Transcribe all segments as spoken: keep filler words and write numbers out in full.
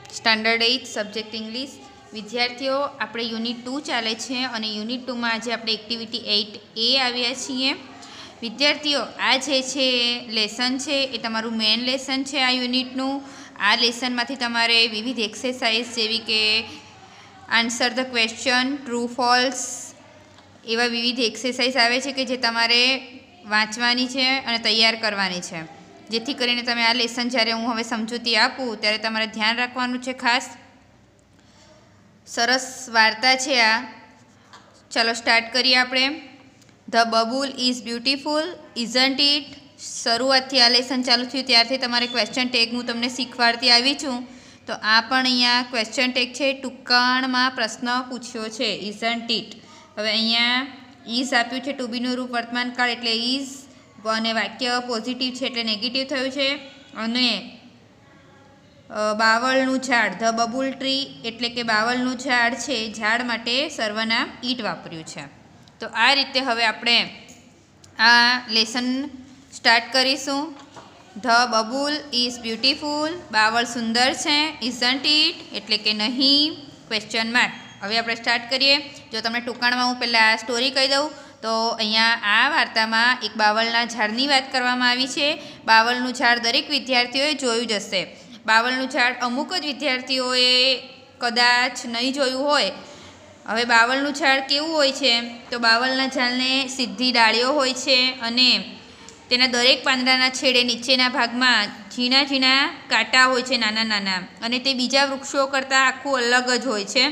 Standard eight subject English વિદ્યાર્થીઓ આપણે unit two ચાલે છે અને યુનિટ ટુમાં આજે આપણે એક્ટિવિટી એઇટ એ આવ્યા છીએ. વિદ્યાર્થીઓ આ જે છે લેસન છે એ તમારું મેઇન લેસન છે આ યુનિટનું. આ લેસનમાંથી તમારે વિવિધ એક્સરસાઇઝ જેવી કે answer the question, true false એવા વિવિધ એક્સરસાઇઝ આવે છે કે જે તમારે વાંચવાની છે અને તૈયાર કરવાની છે, જેથી કરીને તમે આ લેસન જ્યારે હું હવે સમજૂતી આપું ત્યારે તમારે ધ્યાન રાખવાનું છે ખાસ. સરસ વાર્તા છે આ. ચાલો સ્ટાર્ટ કરીએ આપણે. The babul is beautiful isn't it. શરૂઆતથી આ લેસન ચાલુ થયું ત્યારથી તમારે ક્વેશ્ચન ટેગ હું તમને શીખવાડતી આવી છું. તો આ પણ અહીંયા ક્વેશ્ચન ટેગ છે. ટૂંકાણમાં પ્રશ્ન પૂછ્યો છે ઇઝન્ટ ઇટ. હવે અહીંયા ઇઝ આપ્યું છે ટુ બીનું રૂપ વર્તમાન કાળ એટલે ઇઝ, અને વાક્ય પોઝિટિવ છે એટલે નેગેટિવ થયું છે. અને બાવળનું ઝાડ ધ બબુલ ટ્રી એટલે કે બાવળનું ઝાડ છે, ઝાડ માટે સર્વનામ ઈટ વાપર્યું છે. તો આ રીતે હવે આપણે આ લેસન સ્ટાર્ટ કરીશું. ધ બબુલ ઇઝ બ્યુટીફુલ, બાવળ સુંદર છે. ઇઝન્ટ ઇટ એટલે કે નહીં, ક્વેશ્ચન માર્ક. હવે આપણે સ્ટાર્ટ કરીએ. જો તમને ટૂંકાણમાં હું પહેલાં આ સ્ટોરી કહી દઉં તો અહીંયા આ વાર્તામાં એક બાવળના ઝાડની વાત કરવામાં આવી છે. બાવળનું ઝાડ દરેક વિદ્યાર્થીઓએ જોયું જ હશે. બાવળનું ઝાડ અમુક જ વિદ્યાર્થીઓએ કદાચ નહીં જોયું હોય. હવે બાવળનું ઝાડ કેવું હોય છે તો બાવળના ઝાડને સીધી ડાળીઓ હોય છે અને તેના દરેક પાંદડાના છેડે નીચેના ભાગમાં ઝીણા ઝીણા કાંટા હોય છે, નાના નાના, અને તે બીજા વૃક્ષો કરતાં આખું અલગ જ હોય છે.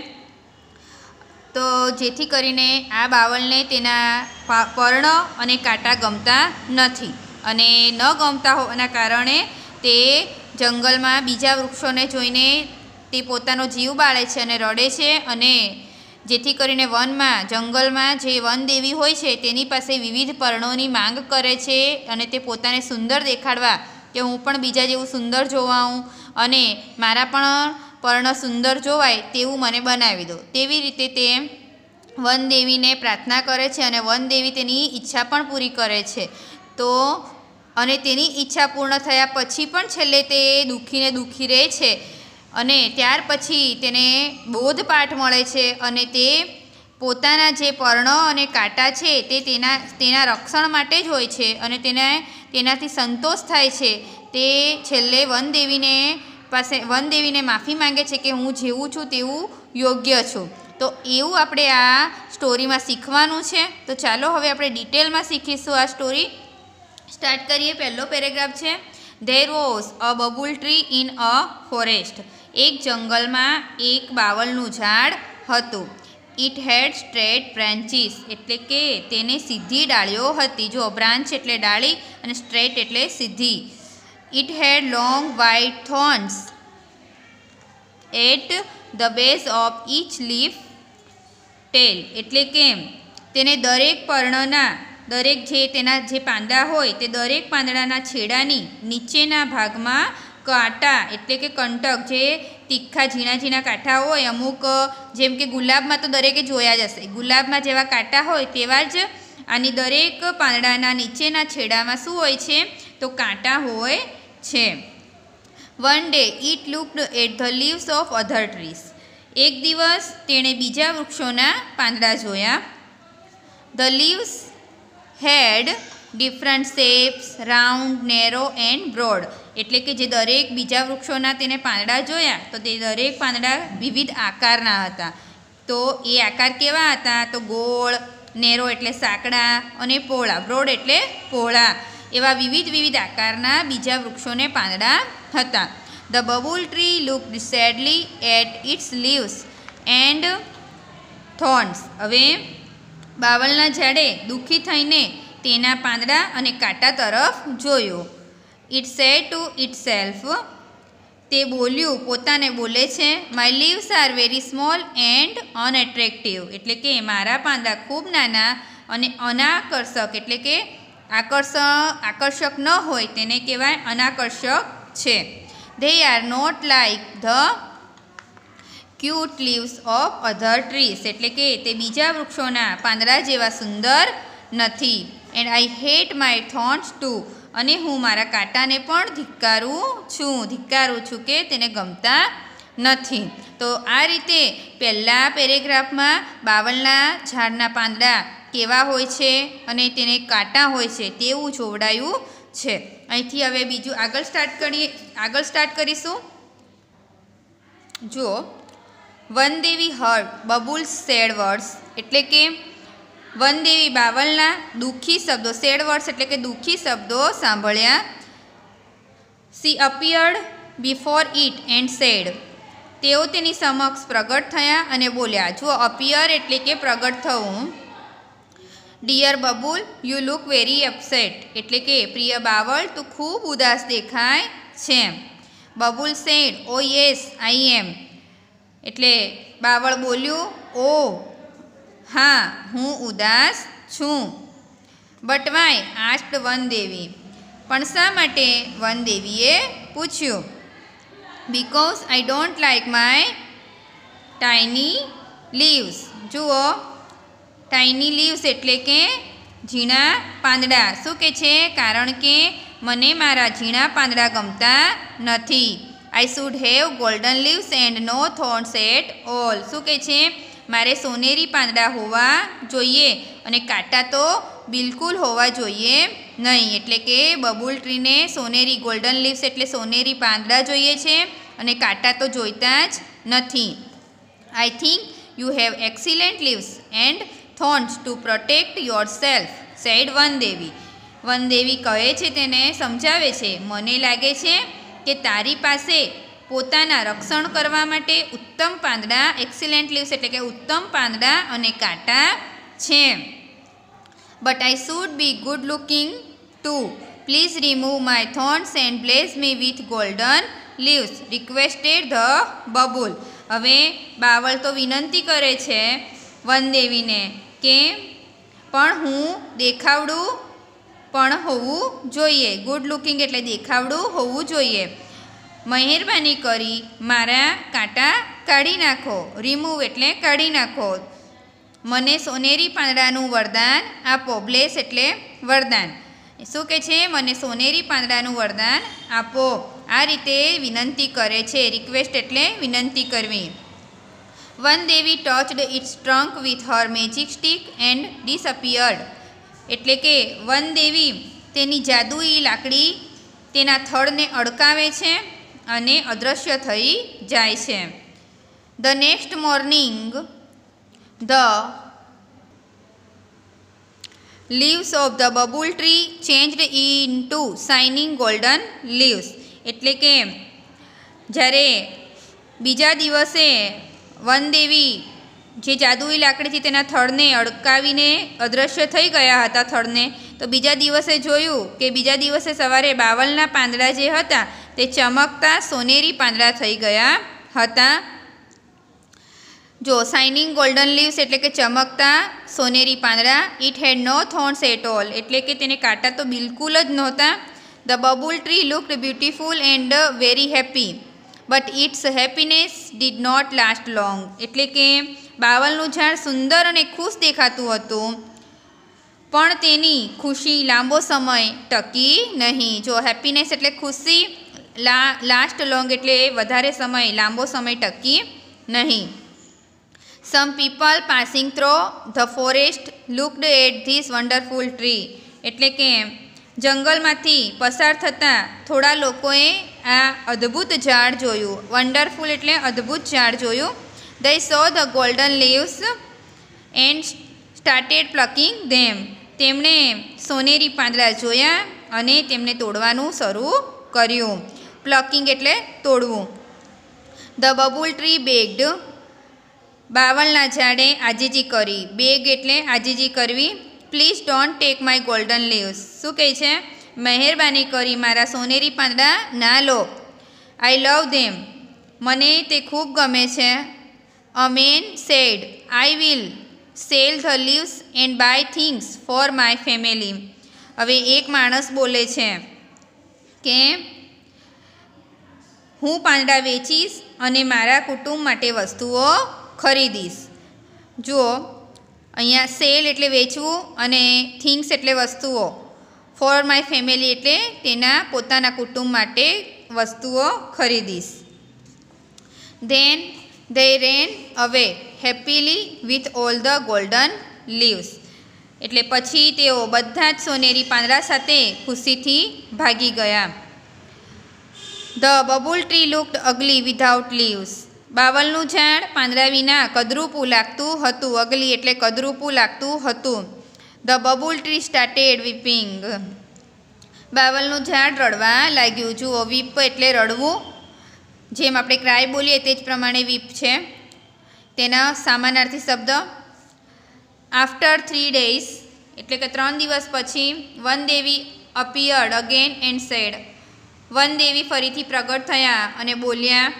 તો જેથી કરીને આ બાવળને તેના પર્ણ અને કાંટા ગમતા નથી, અને ન ગમતા હોવાના કારણે તે જંગલમાં બીજા વૃક્ષોને જોઈને તે પોતાનો જીવ બાળે છે અને રડે છે. અને જેથી કરીને વનમાં જંગલમાં જે વનદેવી હોય છે તેની પાસે વિવિધ પર્ણોની માંગ કરે છે અને તે પોતાને સુંદર દેખાડવા કે હું પણ બીજા જેવું સુંદર જોવાઉં અને મારા પણ પર્ણ સુંદર જોવાય તેવું મને બનાવી દો, તેવી રીતે તે વનદેવીને પ્રાર્થના કરે છે અને વનદેવી તેની ઈચ્છા પણ પૂરી કરે છે. તો અને તેની ઈચ્છા પૂર્ણ થયા પછી પણ છેલ્લે તે દુઃખીને દુઃખી રહે છે અને ત્યાર પછી તેને બોધપાઠ મળે છે અને તે પોતાના જે પર્ણ અને કાંટા છે તે તેના તેના રક્ષણ માટે જ હોય છે અને તેને તેનાથી સંતોષ થાય છે. તે છેલ્લે વનદેવીને પાસે વનદેવીને માફી માંગે છે કે હું જેવું છું તેવું યોગ્ય છું. તો એવું આપણે આ સ્ટોરીમાં શીખવાનું છે. તો ચાલો હવે આપણે ડિટેલમાં શીખીશું આ સ્ટોરી. સ્ટાર્ટ કરીએ. પહેલો પેરેગ્રાફ છે. There was a babul tree in a forest. એક જંગલમાં એક બાવળનું ઝાડ હતું. ઇટ હેડ સ્ટ્રેટ બ્રાન્ચીસ એટલે કે તેને સીધી ડાળીઓ હતી. જો બ્રાન્ચ એટલે ડાળી અને સ્ટ્રેટ એટલે સીધી. It had long white thorns at the base of each leaf tail એટલે કે તેને દરેક પર્ણના દરેક જે તેના જે પાંદડા હોય તે દરેક પાંદડાના છેડાની નીચેના ભાગમાં કાંટા એટલે કે કંટક, જે તીખા ઝીણા ઝીણા કાંઠા હોય અમુક, જેમ કે ગુલાબમાં તો દરેકે જોયા જ હશે, ગુલાબમાં જેવા કાંટા હોય તેવા જ આની દરેક પાંદડાના નીચેના છેડામાં શું હોય છે તો કાંટા હોય છે. One day it looked at the leaves of other trees. એક દિવસ તેણે બીજા વૃક્ષોના પાંદડા જોયા. The leaves had different shapes, round, narrow and broad એટલે કે જે દરેક બીજા વૃક્ષોના તેને પાંદડા જોયા તો તે દરેક પાંદડા વિવિધ આકારના હતા. તો એ આકાર કેવા હતા તો ગોળ, નેરો એટલે સાંકડા અને પહોળા, બ્રોડ એટલે પહોળા, એવા વિવિધ વિવિધ આકારના બીજા વૃક્ષોને પાંદડા હતા. The babul tree looked sadly at its leaves and thorns. હવે બાવળના ઝાડે દુઃખી થઈને તેના પાંદડા અને કાંટા તરફ જોયું. It said to itself. તે બોલ્યું, પોતાને બોલે છે, my leaves are very small and unattractive એટલે કે મારા પાંદડા ખૂબ નાના અને અનાકર્ષક એટલે કે આકર્ષક આકર્ષક ન હોય તેને કહેવાય અનાકર્ષક છે. They are not like the cute leaves of other trees એટલે કે તે બીજા વૃક્ષોના પાંદડા જેવા સુંદર નથી. And I hate my thorns too અને હું મારા કાંટાને પણ ધિક્કારું છું ધિક્કારું છું કે તેને ગમતા નથી. તો આ રીતે પહેલા પેરેગ્રાફમાં બાવળના ઝાડના પાંદડા કેવા હોય છે અને તેને કાંટા હોય છે તેવું જોવડાયું છે. અહીંથી હવે બીજું આગળ સ્ટાર્ટ કરીએ આગળ સ્ટાર્ટ કરીશું. જુઓ, વનદેવી હર્ડ બબુલ્સ સેડ વર્ડ્સ, એટલે કે વનદેવી બાવળના દુઃખી શબ્દો, સેડ વર્ડ્સ એટલે કે દુઃખી શબ્દો સાંભળ્યા. She appeared before it and said, તેઓ તેની સમક્ષ પ્રગટ થયા અને બોલ્યા. જુઓ, અપિયર એટલે કે પ્રગટ થવું. Dear babul you look very upset, એટલે કે પ્રિય બાવળ તું ખૂબ ઉદાસ દેખાય છે. Babul said oh yes I am, એટલે બાવળ બોલ્યું ઓ હા હું ઉદાસ છું. બટ વાય આસ્ક્ડ વનદેવી, પણ શા માટે વનદેવીએ પૂછ્યું. Because I don't like my tiny leaves. જુઓ, ટાઇની લીવ્સ એટલે કે ઝીણા પાંદડા. શું કે છે? કારણ કે મને મારા ઝીણા પાંદડા ગમતા નથી. I should have golden leaves and no thorns at all. શું કે છે? મારે સોનેરી પાંદડા હોવા જોઈએ અને કાંટા તો બિલકુલ હોવા જોઈએ નહીં. એટલે કે બબુલ ટ્રીને સોનેરી ગોલ્ડન લીવ્સ એટલે સોનેરી પાંદડા જોઈએ છે અને કાંટા તો જોઈતા જ નથી. I think you have excellent leaves and thorns to protect yourself said વનદેવી. વનદેવી કહે છે, તેને સમજાવે છે, મને લાગે છે કે તારી પાસે પોતાના રક્ષણ કરવા માટે ઉત્તમ પાંદડા, એક્સિલન્ટ લીવ્સ એટલે કે ઉત્તમ પાંદડા અને કાંટા છે. But I should be good looking too. Please remove my thorns and bless me with golden leaves requested the babul. હવે બાવળ તો વિનંતી કરે છે વનદેવીને કે પણ હું દેખાવડું પણ હોવું જોઈએ. ગુડ લુકિંગ એટલે દેખાવડું હોવું જોઈએ. મહેરબાની કરી મારા કાંટા કાઢી નાખો. રિમૂવ એટલે કાઢી નાખો. મને સોનેરી પાંદડાનું વરદાન આપો. બ્લેસ એટલે વરદાન. શું કે છે? મને સોનેરી પાંદડાનું વરદાન આપો. આ રીતે વિનંતી કરે છે. રિક્વેસ્ટ એટલે વિનંતી કરવી. Vandevi touched its trunk with her magic stick and disappeared, એટલે કે વનદેવી તેની જાદુઈ લાકડી તેના થડને અડકાવે છે અને અદૃશ્ય થઈ જાય છે. The next morning the leaves of the babul tree changed in to shining golden leaves, એટલે કે જ્યારે બીજા દિવસે વનદેવી જે જાદુઈ લાકડીથી તેના થડને અડકાવીને અદૃશ્ય થઈ ગયા હતા થડને, તો બીજા દિવસે જોયું કે બીજા દિવસે સવારે બાવળના પાંદડા જે હતા તે ચમકતા સોનેરી પાંદડા થઈ ગયા હતા. જો, શાઇનિંગ ગોલ્ડન લીવ્સ એટલે કે ચમકતા સોનેરી પાંદડા. It had no thorns at all, એટલે કે તેને કાંટા તો બિલકુલ જ નહોતા. The babul tree looked beautiful and very happy but its happiness did not last long, એટલે કે બાવળનું ઝાડ સુંદર અને ખુશ દેખાતું હતું પણ તેની ખુશી લાંબો સમય ટકી નહીં. જો, હેપીનેસ એટલે ખુશી, લા લાસ્ટ લોંગ એટલે વધારે સમય, લાંબો સમય ટકી નહીં. Some people passing through the forest looked at this wonderful tree, એટલે કે જંગલમાંથી પસાર થતાં થોડા લોકોએ આ અદ્ભુત ઝાડ જોયું. વન્ડરફુલ એટલે અદ્ભુત ઝાડ જોયું. They saw the golden leaves and started plucking them. તેમણે સોનેરી પાંદડા જોયા અને તેમને તોડવાનું શરૂ કર્યું. પ્લકિંગ એટલે તોડવું. ધ બબુલ ટ્રી બેગ્ડ, બાવળના ઝાડે આજીજી કરી. બેગ એટલે આજીજી કરવી. Please don't take my golden leaves. શું કહે છે? મહેરબાની કરી મારા સોનેરી પાંદડા ના લો. આઈ લવ ધેમ, મને તે ખૂબ ગમે છે. A man said I will sell the leaves and buy things for my family. હવે એક માણસ બોલે છે કે હું પાંદડા વેચીશ અને મારા કુટુંબ માટે વસ્તુઓ ખરીદીશ. જુઓ, અહીંયા સેલ એટલે વેચવું અને થિંગ્સ એટલે વસ્તુઓ. ફોર માય ફેમિલી એટલે તેના પોતાના કુટુંબ માટે વસ્તુઓ ખરીદીશ. Then they ran away happily with all the golden leaves. એટલે પછી તેઓ બધા જ સોનેરી પાંદડા સાથે ખુશીથી ભાગી ગયા. The bubble tree looked ugly without leaves. બાવલનું ઝાડ પાંદડા વિના કદરૂપું લાગતું હતું. અગલી એટલે કદરૂપું લાગતું હતું. The bubble tree started weeping. બાવલનું ઝાડ રડવા લાગ્યું. જુઓ, વીપ એટલે રડવું. જેમ આપણે ક્રાય બોલીએ તે જ પ્રમાણે વીપ છે. તેના સામાનાર્થી શબ્દ આફ્ટર થ્રી ડેઝ એટલે કે ત્રણ દિવસ પછી Van Devi appeared again and said. Van Devi ફરીથી પ્રગટ થયા અને બોલ્યા,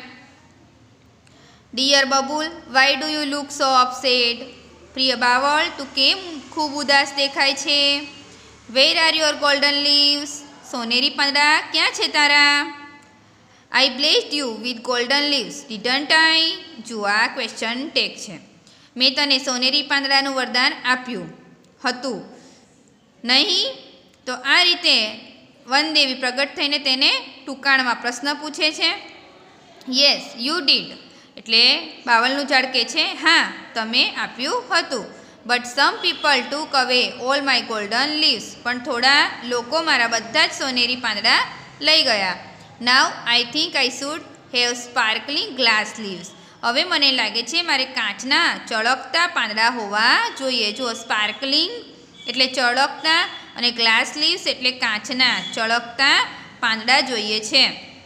dear babul, why do you look so upset. પ્રિય બાવળ, તું કેમ ખૂબ ઉદાસ દેખાય છે? Where are your golden leaves. સોનેરી પાંદડા ક્યાં છે તારા? I blessed you with golden leaves didn't I. જુઓ, આ ક્વેશ્ચન ટેગ છે. મેં તને સોનેરી પાંદડાનું વરદાન આપ્યું હતું નહીં? તો આ રીતે વનદેવી પ્રગટ થઈને તેને ટૂંકાણમાં પ્રશ્ન પૂછે છે. યસ યુ ડીડ એટલે બાવલનું ઝાડ કહે છે, હા તમે આપ્યું હતું. બટ સમ પીપલ ટુક અવે ઓલ માય ગોલ્ડન લીવ્સ. પણ થોડા લોકો મારા બધા જ સોનેરી પાંદડા લઈ ગયા. Now I think I should have sparkling glass leaves. હવે મને લાગે છે મારે કાચના ચળકતા પાંદડા હોવા જોઈએ. જો, સ્પાર્કલિંગ એટલે ચળકતા અને ગ્લાસ લીવ્સ એટલે કાચના ચળકતા પાંદડા જોઈએ છે.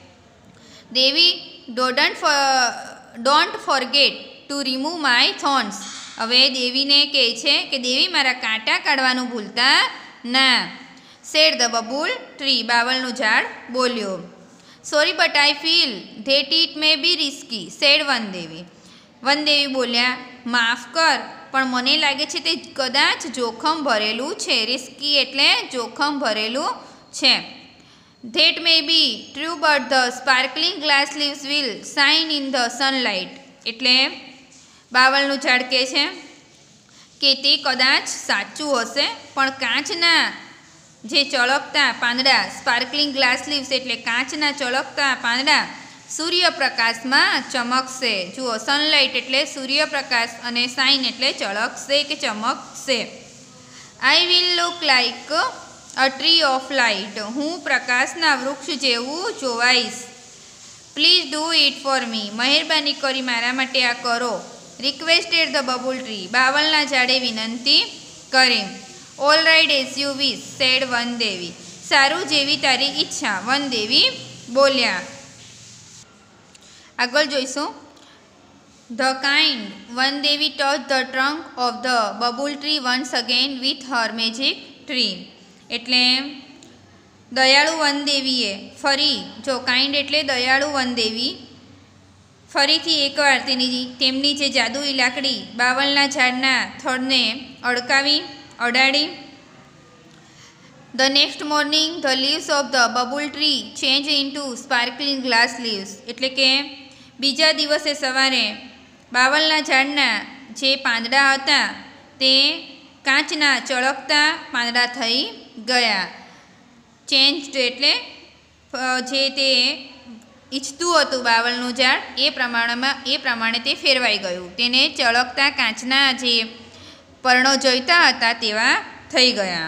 Devi don't don't forget to remove my thorns. હવે દેવીને કહે છે કે દેવી મારા કાંટા કાઢવાનું ભૂલતા ના. Said the babul tree. બાવળનું ઝાડ બોલ્યો. Sorry but I feel that it may be risky said વનદેવી. વનદેવી બોલ્યા, માફ કર પણ મને લાગે છે તે કદાચ જોખમ ભરેલું છે. રિસ્કી એટલે જોખમ ભરેલું છે. That may be true but the sparkling glass leaves will shine in the sunlight. એટલે બાવળનું ઝાડ કહે છે કે તે કદાચ સાચું હશે પણ કાચના જે ચળકતા પાંદડા, સ્પાર્કલિંગ ગ્લાસ લીવ્સ એટલે કાચના ચળકતા પાંદડા સૂર્યપ્રકાશમાં ચમકશે. જુઓ, સનલાઇટ એટલે સૂર્યપ્રકાશ અને શાઇન એટલે ચળકશે કે ચમકશે. I will look like a tree of light. હું પ્રકાશના વૃક્ષ જેવું જોવાઈશ. Please do it for me. મહેરબાની કરી મારા માટે આ કરો. Requested the babul tree. બાવળના ઝાડે વિનંતી કરી. All right as you wish said Vandevi. સારું, જેવી તારી ઈચ્છા, વનદેવી બોલ્યા. આગળ જોઈશું. The kind Vandevi touch the trunk of the babul tree once again with her magic tree. એટલે દયાળુ વનદેવીએ ફરી, જો કાઇન્ડ એટલે દયાળુ વનદેવી, ફરીથી એકવાર તેની તેમની જે જાદુઈ લાકડી બાવળના ઝાડના થડને અડકાવી અડાડી. The next morning the leaves of the babul tree change into sparkling glass leaves. એટલે કે બીજા દિવસે સવારે બાવળના ઝાડના જે પાંદડા હતા તે કાચના ચળકતા પાંદડા થઈ ગયા. ચેન્જડ એટલે જે તે ઈચ્છતું હતું બાવળનું ઝાડ એ પ્રમાણમાં એ પ્રમાણે તે ફેરવાઈ ગયું. તેને ચળકતા કાચના જે પર્ણો જોઈતા હતા તેવા થઈ ગયા.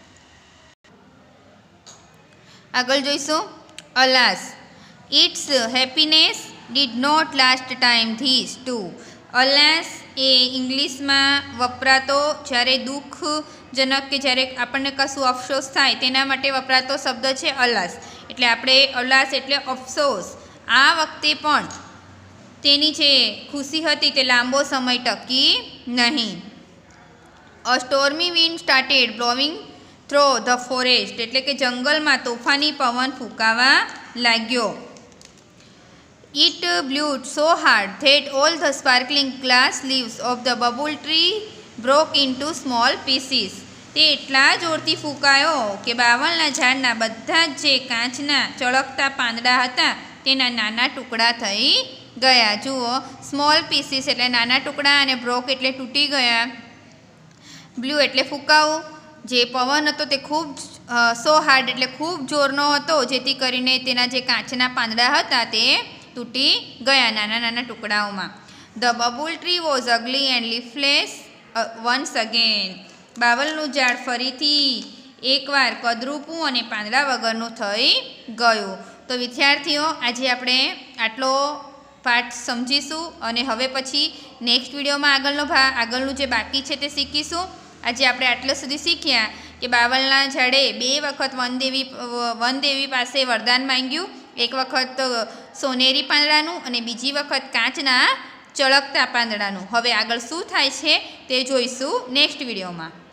આગળ જોઈશું. Alas its happiness did not last time this too. Alas એ ઇંગ્લિશમાં વપરાતો જ્યારે દુઃખજનક કે જ્યારે આપણને કશું અફસોસ થાય તેના માટે વપરાતો શબ્દ છે અલાસ. એટલે આપણે અલાસ એટલે અફસોસ. આ વખતે પણ તેની જે ખુશી હતી તે લાંબો સમય ટકી નહીં. A stormy wind started blowing through the forest. એટલે કે જંગલમાં તોફાની પવન ફૂંકાવા લાગ્યો. It blewed so hard that all the sparkling glass leaves of the babul tree broke into small pieces. તે એટલા જોરથી ફૂંકાયો કે બાવળના ઝાડના બધા જ જે કાચના ચળકતા પાંદડા હતા તેના નાના ટુકડા થઈ ગયા. જુઓ, સ્મોલ પીસીસ એટલે નાના ટુકડા અને બ્રોક એટલે તૂટી ગયા. બ્લુ એટલે ફૂંકાવું. જે પવન હતો તે ખૂબ સો હાર્ડ એટલે ખૂબ જોરનો હતો જેથી કરીને તેના જે કાચના પાંદડા હતા તે તૂટી ગયા નાના નાના ટુકડાઓમાં. The babul tree was ugly and leafless once again. બાવલનું ઝાડ ફરીથી એકવાર કદરૂપું અને પાંદડા વગરનું થઈ ગયું. તો વિદ્યાર્થીઓ, આજે આપણે આટલો પાઠ સમજીશું અને હવે પછી નેક્સ્ટ વિડીયોમાં આગળનો ભાગ આગળનું જે બાકી છે તે શીખીશું. આજે આપણે આટલા સુધી શીખ્યા કે બાવલના ઝાડે બે વખત વનદેવી વનદેવી પાસે વરદાન માંગ્યું. એક વખત સોનેરી પાંદડાનું અને બીજી વખત કાચના ચળકતા પાંદડાનું. હવે આગળ શું થાય છે તે જોઈશું નેક્સ્ટ વિડીયોમાં.